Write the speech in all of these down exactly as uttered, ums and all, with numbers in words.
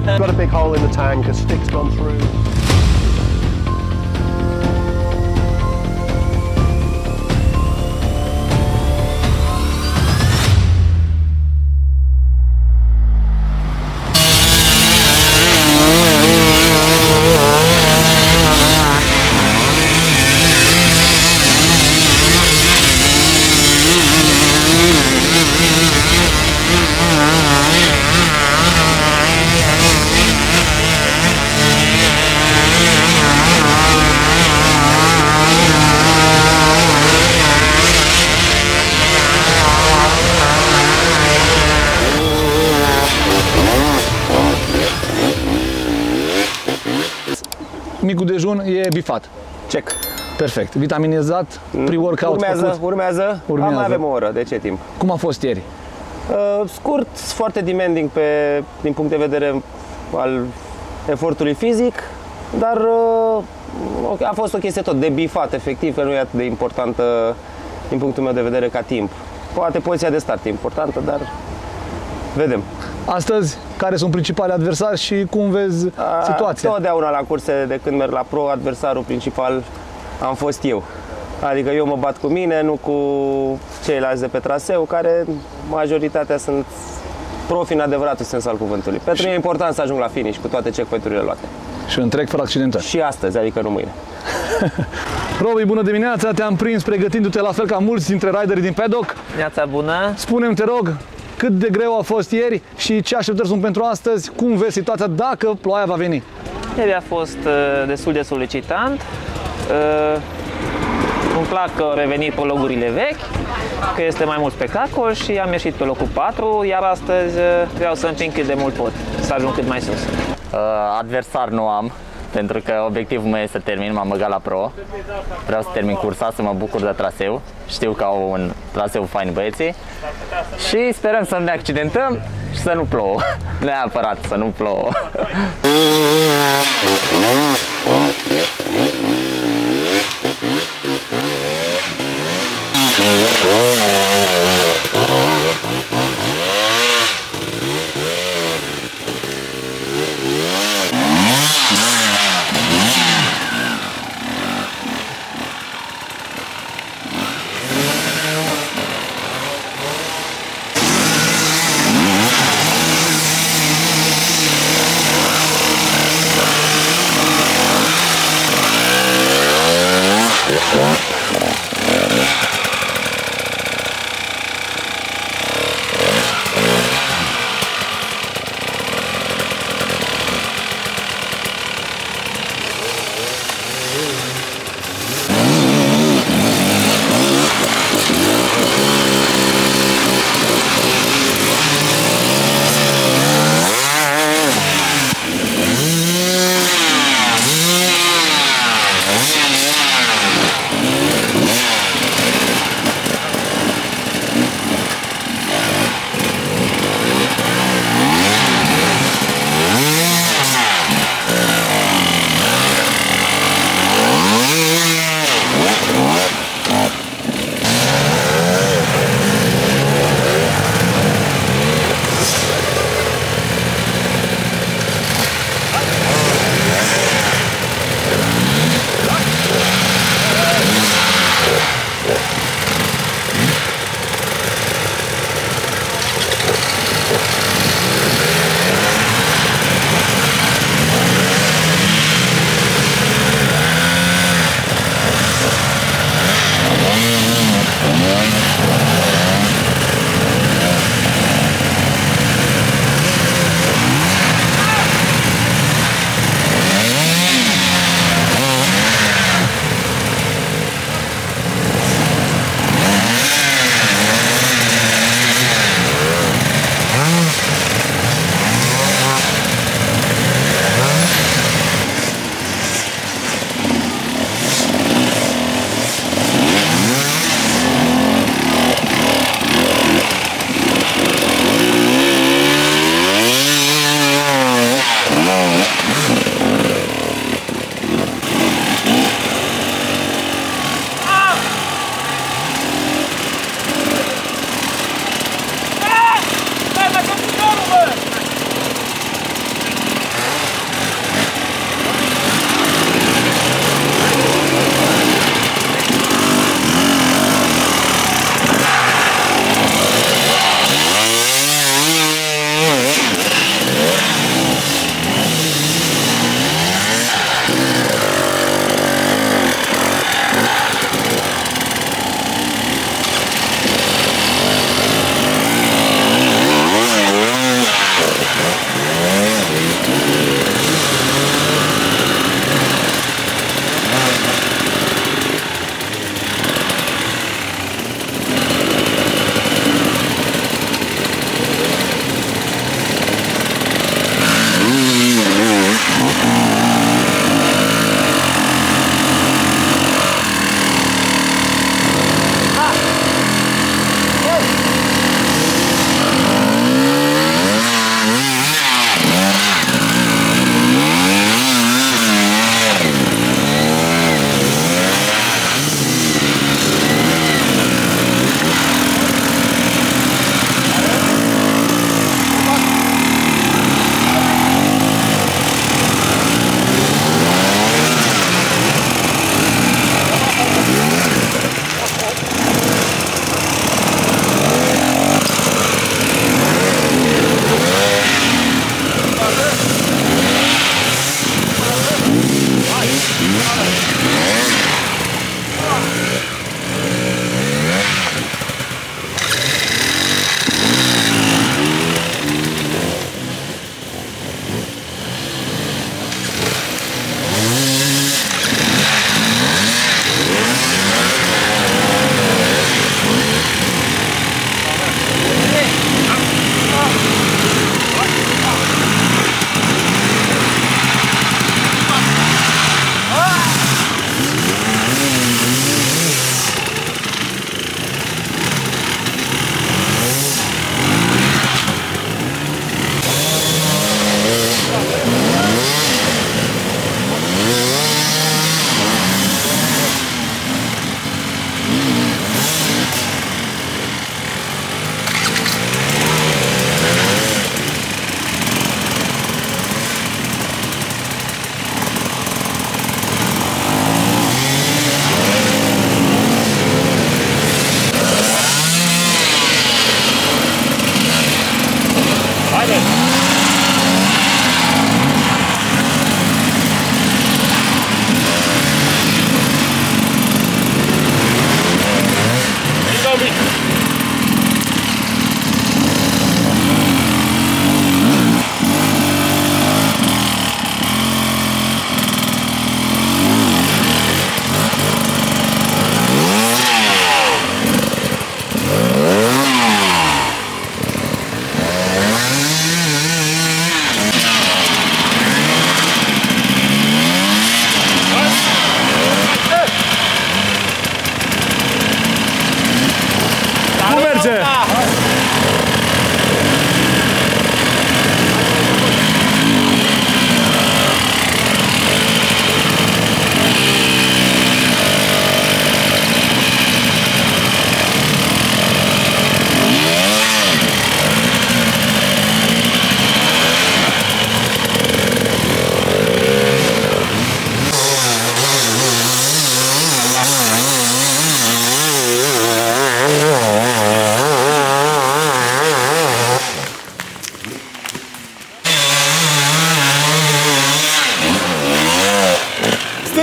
Got a big hole in the tank, a stick's gone through. Micul dejun e bifat. Check. Perfect. Vitaminizat, pre-workout Urmează, făcut. urmează. Urmează. Mai avem o oră. De ce timp? Cum a fost ieri? Uh, scurt, foarte demanding pe, din punct de vedere al efortului fizic, dar uh, a fost o chestie tot de bifat, efectiv, că nu e atât de importantă din punctul meu de vedere ca timp. Poate poziția de start e importantă, dar vedem. Astăzi, care sunt principalii adversari și cum vezi situația? Totdeauna la curse, de când merg la pro, adversarul principal am fost eu. Adică eu mă bat cu mine, nu cu ceilalți de pe traseu, care majoritatea sunt profi în adevăratul sens al cuvântului. Pentru mine e important să ajung la finish cu toate checkpoint-urile luate. Și întreg fără accidentări. Și astăzi, adică nu mâine. Robi, bună dimineața! Te-am prins pregătindu-te la fel ca mulți dintre riderii din paddock. Neața bună! Spune-mi, te rog, cât de greu a fost ieri și ce așteptări sunt pentru astăzi? Cum vezi situația dacă ploaia va veni? Ieri a fost uh, destul de solicitant. Uh, îmi plac că au revenit pe locurile vechi, că este mai mult spectacol și am ieșit pe locul patru, iar astăzi uh, vreau să împing cât de mult pot, să ajung cât mai sus. Uh, adversar nu am, pentru că obiectivul meu este să termin, m-am băgat la pro. Vreau să termin cursa, să mă bucur de traseu. Știu că au un traseu fain băieții și sperăm să nu ne accidentăm și să nu plouă. Neapărat să nu plouă.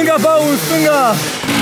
stânga, Paul, în stânga!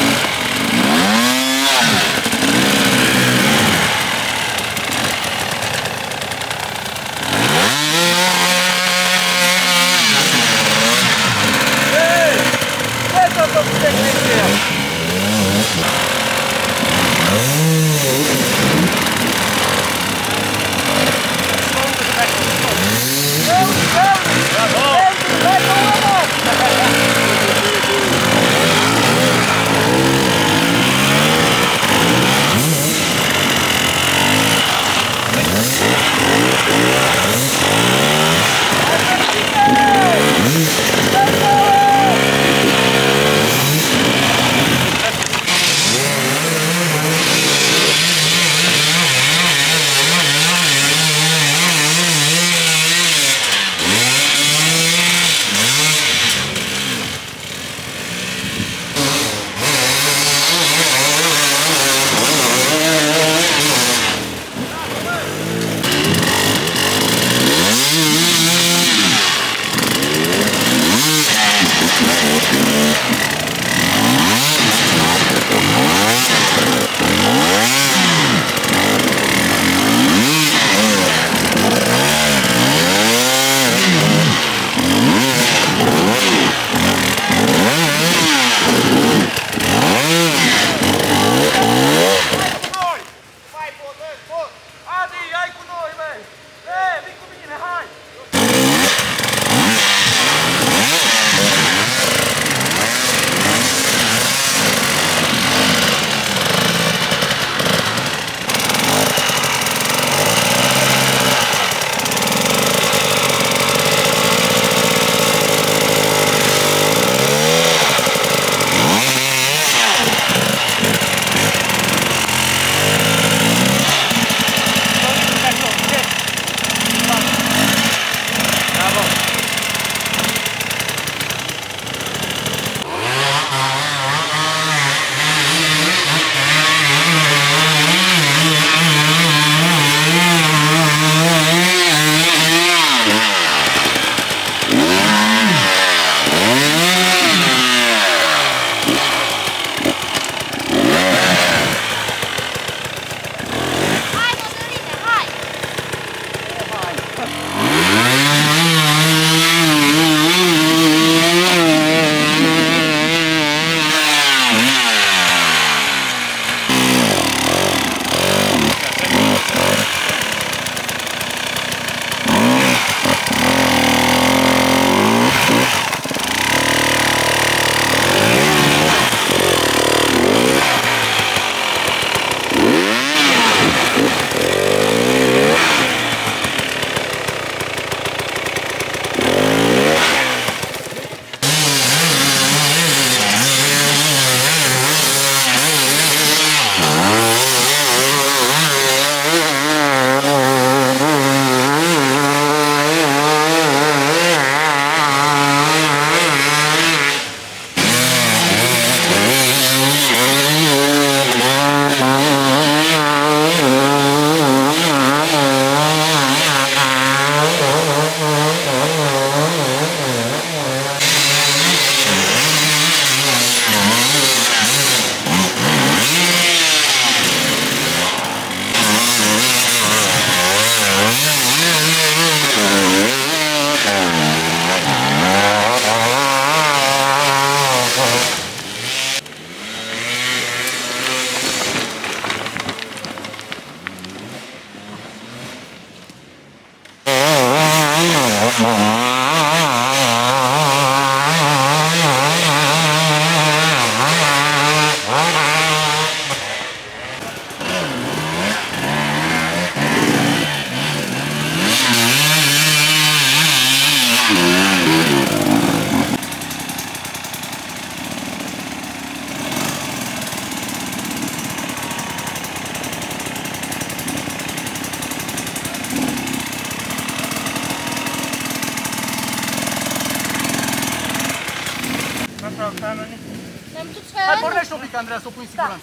Hai, pornește un pic, Andreea, să o pui în siguranță.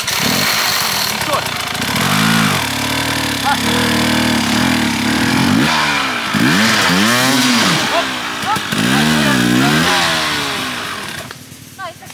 Ușor. Hai. Hop, hop. Hai,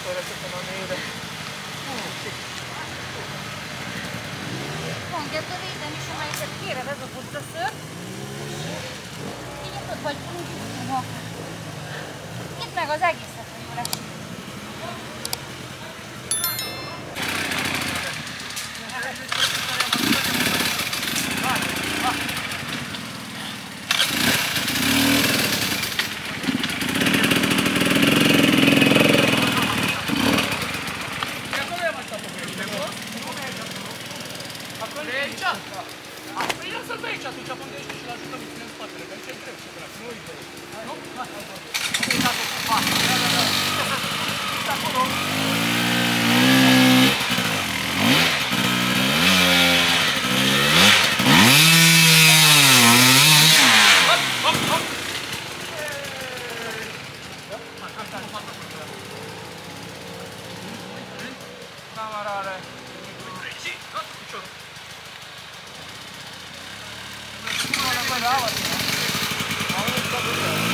Bom, ghetto vita mi sono mai capire, adesso questo sera. Io poi qualcuno di no. Che una cosa che sta facendo? Prima să-l bei și atunci pundește și l-ajută puțin în spatele, că aici e greu să dracu, nu e greu. Nu? Nu e dat-o cu față. Da, da, da. Uite acolo. Hop, hop, hop. Camarare. Sì, hop, piciorul. Brava,